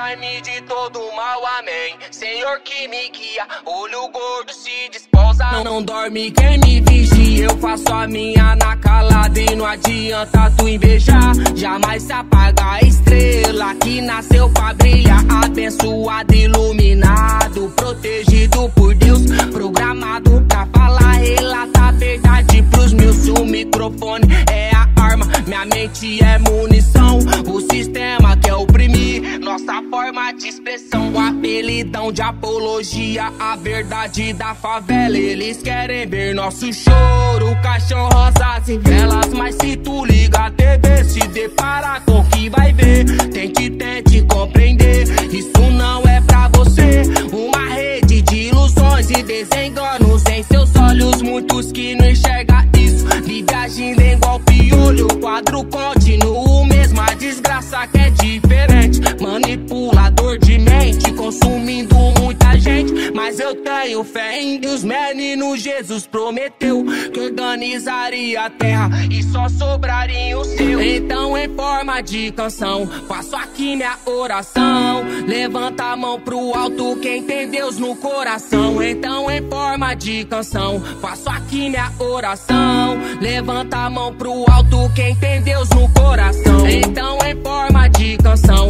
livrai-me de todo mal, amém. Senhor que me guia, olho gordo se desposa. Não dorme quem me vigia, eu faço a minha na calada e não adianta tu invejar. Jamais se apaga a estrela que nasceu pra brilhar. Abençoado, iluminado, protegido por Deus, programado pra falar, relatar a verdade pros meus. Se o microfone é a arma, minha mente é munição. O sistema quer oprimir nossa forma de expressão. O apelidão de apologia, a verdade da favela. Eles querem ver nosso choro, caixão, rosas e velas. Mas se tu liga a TV, se depara com o que vai ver. Tente compreender, isso não é pra você. Uma rede de ilusões e desenganos em seus olhos. Muitos que não enxergam isso, vive agindo igual piolho. O quadro continua o mesmo, a desgraça que é diferente. Manipulador de mente, consumindo muita gente. Mas eu tenho fé em Deus, menino Jesus prometeu que organizaria a terra e só sobraria o seu. Então em forma de canção, faço aqui minha oração. Levanta a mão pro alto quem tem Deus no coração. Então em forma de canção, faço aqui minha oração. Levanta a mão pro alto quem tem Deus no coração. Então em forma de canção,